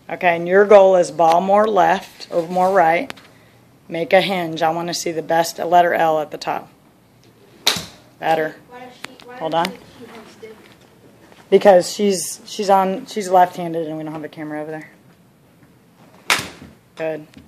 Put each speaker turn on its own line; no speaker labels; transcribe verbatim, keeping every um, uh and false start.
Okay, and your goal is ball more left or more right. Make a hinge. I want to see the best letter L at the top. Better.
Why does she, why
Hold
does
on.
she have stick?
Because she's she's on she's left-handed and we don't have a camera over there. Good.